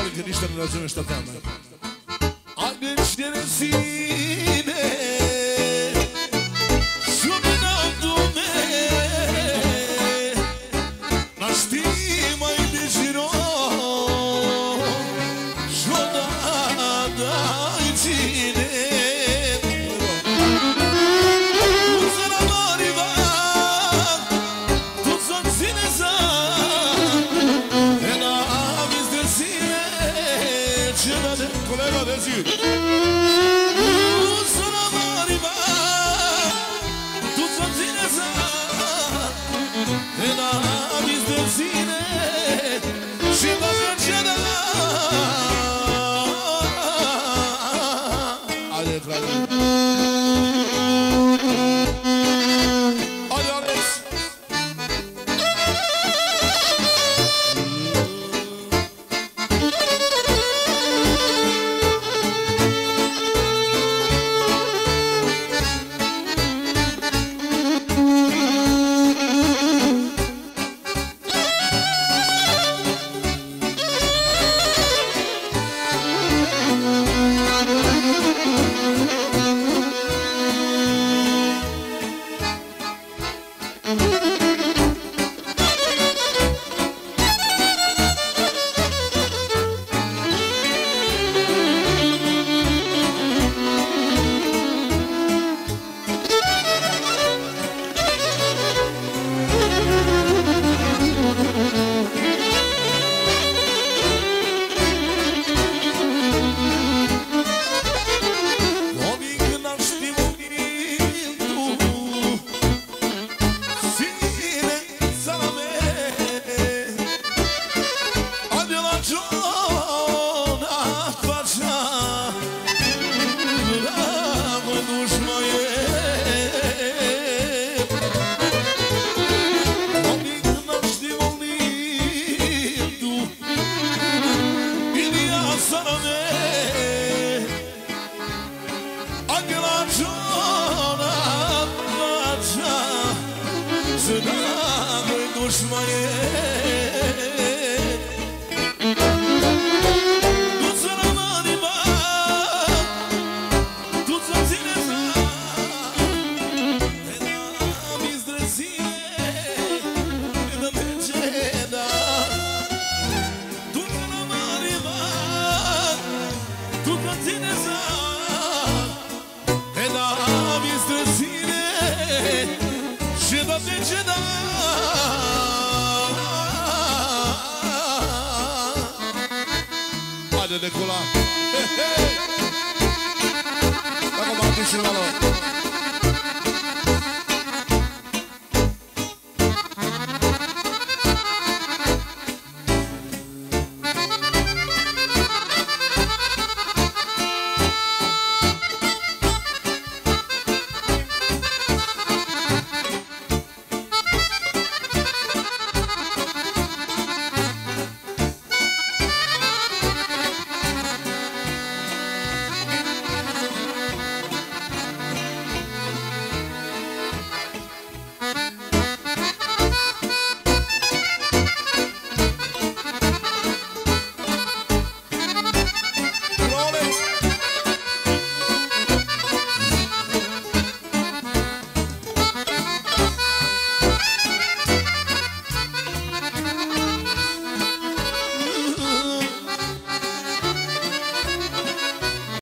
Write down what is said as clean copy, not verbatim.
mare că nici nu rațiune și tata mea. Adeși de rezine Sună Dumne N-aști mai de giro Joda dai ține Colega de zi Sono mariva Tu să-mi ține să Te n-aviți de zine Și mă mergea Haide, frate Haide, Alex de cola. Dacă m-am dus și la lor.